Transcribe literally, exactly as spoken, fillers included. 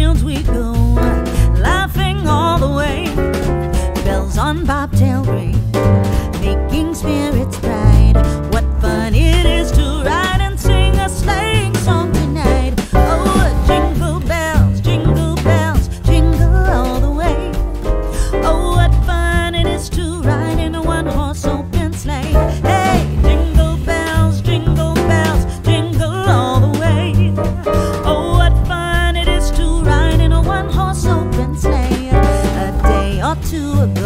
fields we go, laughing all the way. Bells on bobtail ring, making spirits bright. What fun it is to ride and sing a sleighing song tonight. Oh, jingle bells, jingle bells, jingle all the way. Oh, what fun it is to ride in a one-horse open sleigh. Hey, jingle bells, jingle bells, jingle all the way. Oh, what fun it is to ride in a one-horse open sleigh. A day or two ago,